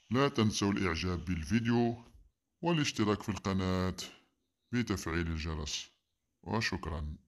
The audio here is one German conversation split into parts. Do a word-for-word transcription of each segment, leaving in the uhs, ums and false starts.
لا تنسوا الإعجاب بالفيديو والاشتراك في القناة بتفعيل الجرس، وشكرا.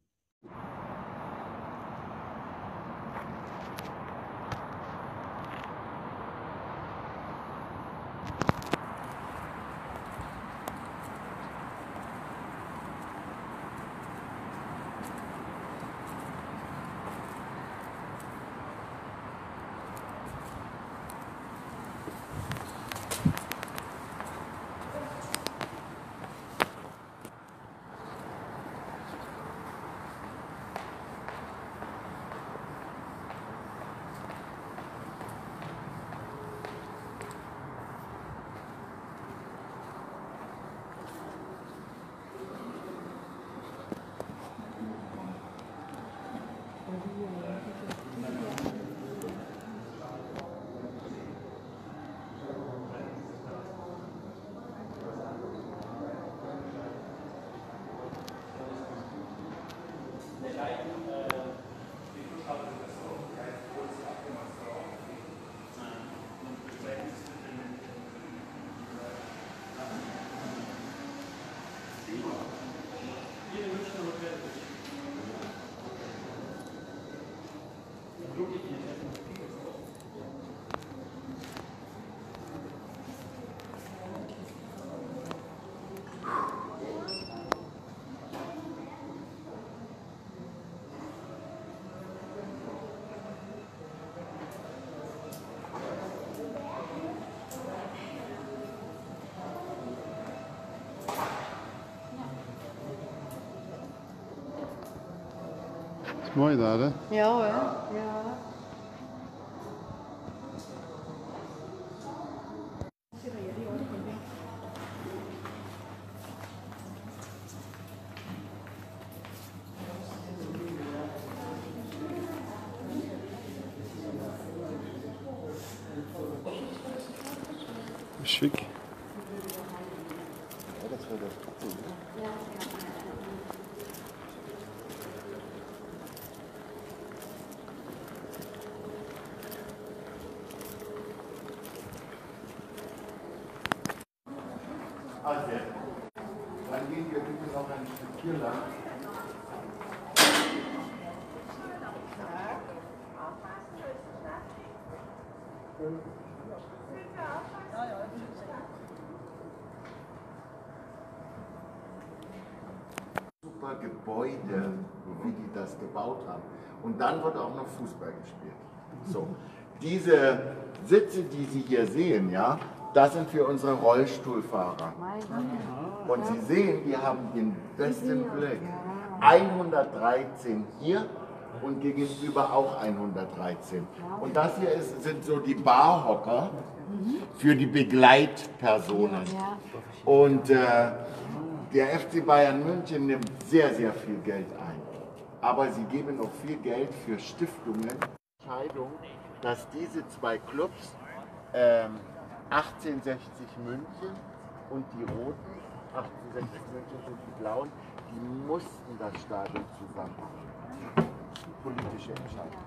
Is mooi daar, hè? Ja hoor. Ja. Schick. Also, dann gehen wir bitte noch ein Stück hier lang. Super Gebäude, wie die das gebaut haben. Und dann wird auch noch Fußball gespielt. So, diese Sitze, die Sie hier sehen, ja, das sind für unsere Rollstuhlfahrer. Und Sie sehen, wir haben den besten Blick. hundertdreizehn hier und gegenüber auch hundertdreizehn. Und das hier ist, sind so die Barhocker für die Begleitpersonen. Und äh, der F C Bayern München nimmt sehr, sehr viel Geld ein. Aber sie geben auch viel Geld für Stiftungen. Entscheidung, dass diese zwei Clubs, ähm, achtzehnhundertsechzig München und die Roten, achtzehnhundertsechzig München und die Blauen, die mussten das Stadion zusammen machen. Politische Entscheidung.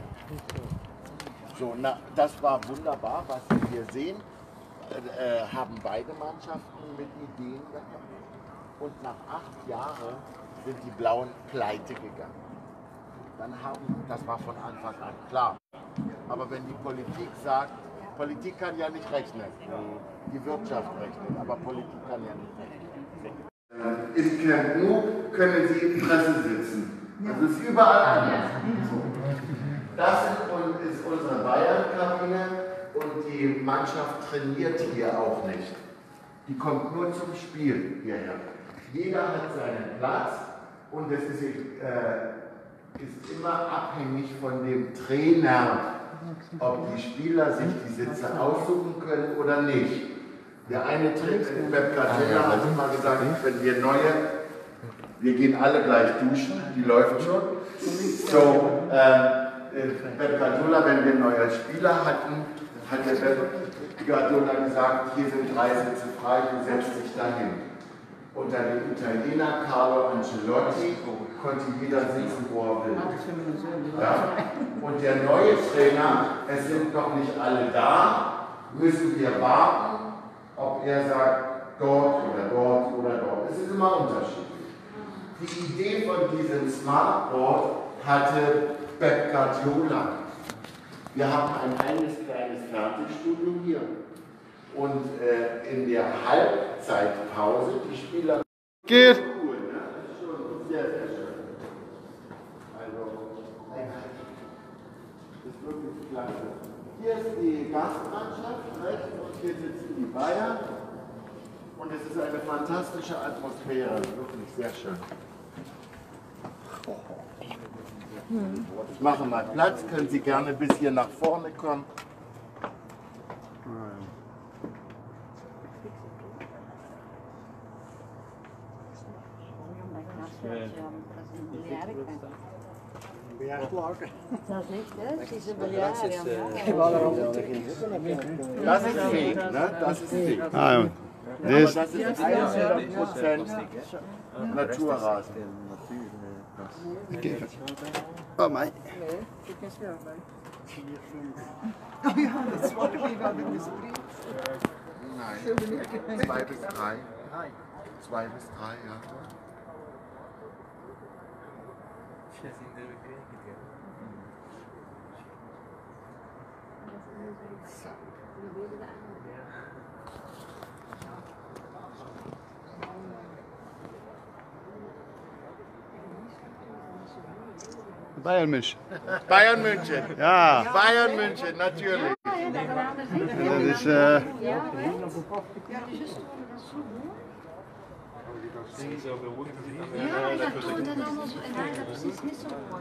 So, na, das war wunderbar, was Sie hier sehen. Äh, haben beide Mannschaften mit Ideen gehabt. Und nach acht Jahren sind die Blauen pleite gegangen. Dann haben, das war von Anfang an klar. Aber wenn die Politik sagt, Politik kann ja nicht rechnen, die Wirtschaft rechnet, aber Politik kann ja nicht rechnen. Im Camp Nou können Sie in Presse sitzen. Das ist überall anders. Das ist unsere Bayern-Kabine und die Mannschaft trainiert hier auch nicht. Die kommt nur zum Spiel hierher. Jeder hat seinen Platz und es ist, äh, ist immer abhängig von dem Trainer, ob die Spieler sich die Sitze aussuchen können oder nicht. Der eine Trainer, Pep Guardiola, hat immer gesagt, wenn wir neue, wir gehen alle gleich duschen, die läuft schon. So, äh, Pep Guardiola, wenn wir neue Spieler hatten, hat der Pep Guardiola gesagt, hier sind drei Sitze frei, du setzt dich dahin. Unter dem Italiener Carlo Ancelotti konnte jeder sitzen, wo er will. Ja? Und der neue Trainer, es sind noch nicht alle da, müssen wir warten, ob er sagt, dort oder dort oder dort. Es ist immer unterschiedlich. Die Idee von diesem Smartboard hatte Pep Guardiola. Wir haben ein eigenes kleines Fernsehstudio hier. Und äh, in der Halbzeitpause, die Spieler... Geht! Cool, ne? Das ist schon sehr, sehr schön. Also, das ist wirklich klasse. Hier ist die Gastmannschaft rechts und hier sitzen die Bayern. Und es ist eine fantastische Atmosphäre, wirklich sehr schön. Ich mache mal Platz, können Sie gerne bis hier nach vorne kommen. Dat is echt, hè? Het is een bejaarde. Das ist fake, ne? Das ist fake. Ah, ja. Aber Das, das ist hundert Prozent Naturrasen. oh mein. Nein, zwei bis drei. Zwei bis drei, ja. Bayern München. Bayern München. Ja, Bayern München, natürlich. dat is... eh Ja, dat doet het allemaal zo. En daar is dat precies niet zo mooi.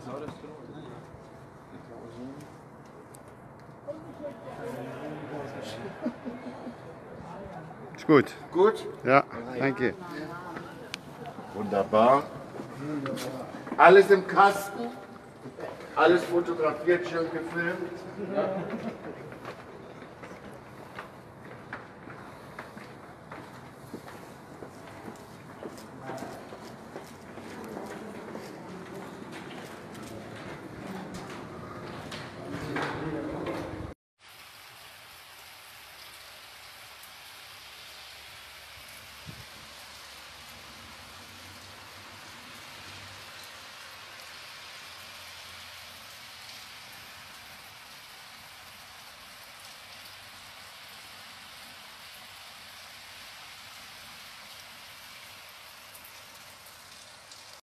is goed. Gut, Ja, dank je. wunderbar. Alles im Kasten, alles fotografiert, schön gefilmt.